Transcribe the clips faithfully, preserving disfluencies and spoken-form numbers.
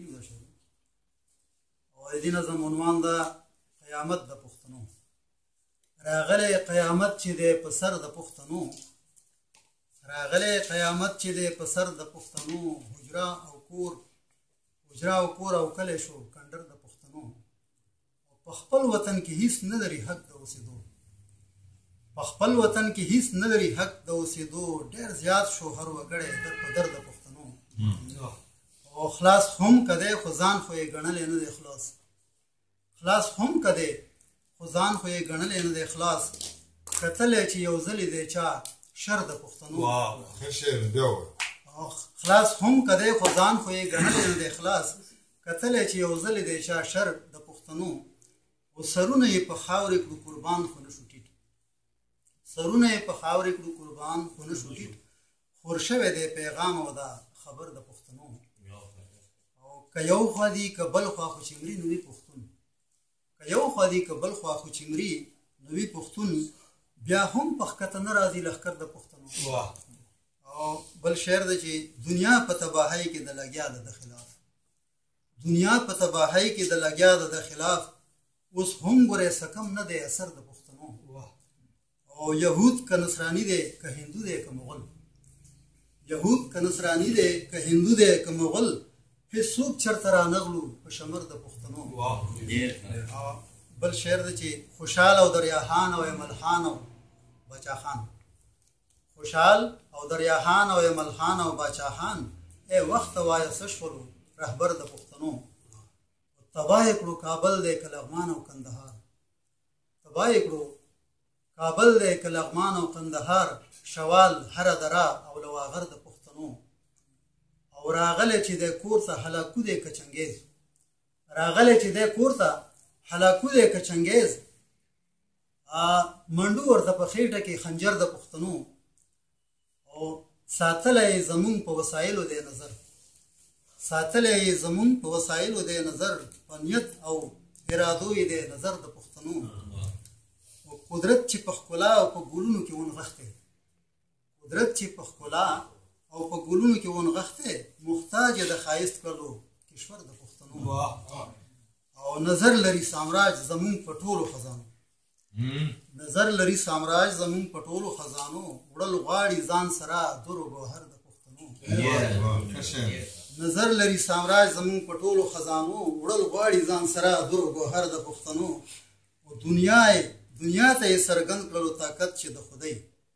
کړي ده شروع او د دې نظم عنوان ده قیامت د پښتنو. راغلی قیامت چې دی په سر د پښتنو، راغلی قیامت چې دی په سر د پښتنو، حجره او کور حجره او کور او کلی شو کنډر د پښتنو. په خپل وطن کې هیڅ نه لري حق د اوسېدو، په خپل وطن کې هیڅ نه لري حق د اوسېدو، ډېر زیات شو هر وګړی در په در د پښتنو. او خلاص هم کدی خو ځان خو یې ګڼلی نه دی خلاص، خلاص هم کدی خو ځان خو یې ګڼلی نه دی خلاص، کتلی چې یو ځلې دی چا شر د پښتنو. خلاص هم کدی خو ځان خو یې ګڼلی نه دی خلاص، کتلی چې یو ځلې دی چا شر د پښتنو. او سرونه یې په خاورې کړو قربان خو نه شو ټیټ، سرونه یې په خاورې کړو قربان خو نه شو ټیټ، خور شوی دی پیغام او دا خبر د پښتنو. او که یو خوا دي که بل خوا خو چې مري نو وي پښتون، که یو خوا دي که بل خوا خو چې مري نو وي پښتون، بیا هم په ښکته نه راځي لښکر د پښتنو. او بل شعر دی چې دنیا په تباهۍ کې د لګیا ده د خلاف، دنیا په تباهۍ کې د لګیا ده د خلاف، اوس هم ګورې سکم نه دی اثر د پښتنو. او یهود که نصرانی دی که هندو دی که مغل، یهود که نصرانی دی که هندو دی که مغل، هېڅوک چرته رانغلو په شمر د پښتنو. بل شعر دی چې خوشحال او دریاخان او ایمل خان او باچا خان، خوشحال او دریاخان او ایمل خان او باچا خان، ای وخت وایه څه شولو رهبر د پښتنو. تباه یې کړو کابل دی که لغمان او کندهار، تباه یې کړو کابل دی که لغمان او کندهار، شوال هره دره او لواغر د پښتنو. او راغلی چې دی کور ته هلاکو دی که چنګیز، راغلی چې دی کور ته هلاکو دی که چنګیز، منډو ورته په خېټه کې خنجر د پښتنو. او ساتلی زمونږ په وسایلو دی نظر، ساتلی زمونږ په وسایلو دی نظر، په نیت او ارادو یې دی نظر د پښتنو. او قدرت چې په ښکلا او په ګلونو کې ونغښتی، قدرت چې په ښکلا او په ګلونو کې ونغښتی، محتاج د ښایست کړلو کشور د پښتنو. او نظر لري سامراج زمونږ په ټولو خزانو، نظر لري سامراج زمونږ په ټولو خزانو، وړل غواړي ځان سره در و ګوهر د پښتنو. نظر لري سامراج زمونږ په ټولو خزانو، وړل غواړي ځان سره در و ګوهر د پښتنو. او دنیا دنیا ته یې څرګند کړلو طاقت چې د خدای،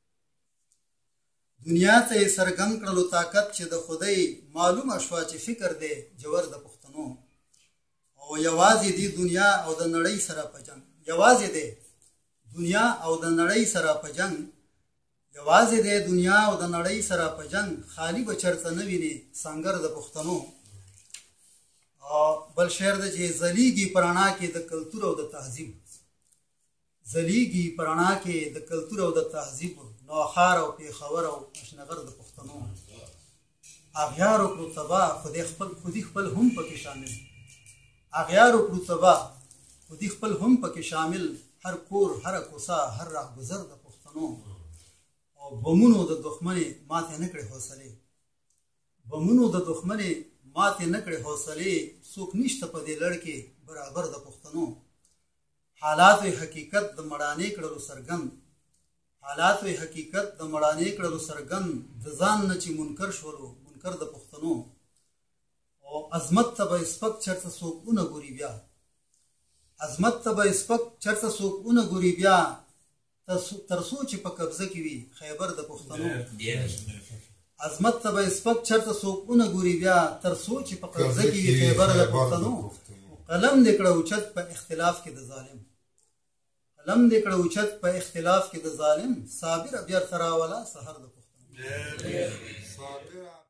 دنیا ته یې څرګند کړلو طاقت چې د خدای، معلومه شوه چې فکر دی جوور د پښتنو. او یوازې دی دنیا او د نړۍ سره په جنګ، یوازې دی دنیا او د نړۍ سره په جنګ، یوازې دی دنیا او د نړۍ سره په جنګ، خالی به چرته نه ویني سنګر د پښتنو. او بل شعر دی چې ځلیږي په رڼا کې د کلتور او د تهذیب، ځلیږي په رڼا کې د کلتور او د تهذیب، نوښار او پېښور او اشنغر د پښتنو. اغیار وکړو تباه خودی خپل خودی خپل هم پکې شامل، اغیار وکړو تباه خودی خپل هم پکې شامل، هر کور هر کوڅه هر راهګذر د پښتنو. او بمونو د دښمنې ماتې نه کړې حوصلې، بمونو د دښمنې ماتې نه کړې حوصلې، څوک نشته په دې لړ کې برابر د پښتنو. حالات وی حقیقت د مړانې کړلو سرګند، حالات وی حقیقت د مړانې کړلو سرګند، د ځان نه چې منکر شولو منکر د پښتنو. او عظمت ته به سپک چرته څوک ونه ګوري بیا، عظمت ته به سپک چرته څوک ونه ګوري بیا، تر څو چې په قبضه کې وي خیبر د پښتنو. عظمت ته به سپک چرته څوک ونه ګوري بیا، تر څو چې په قبضه کې وي خیبر د پښتنو. قلم دې کړه اوچت په اختلاف کې د ظالم، قلم دې کړه اوچت په اختلاف کې د ظالم، صابر بیا تراوله سحر د پښتنو.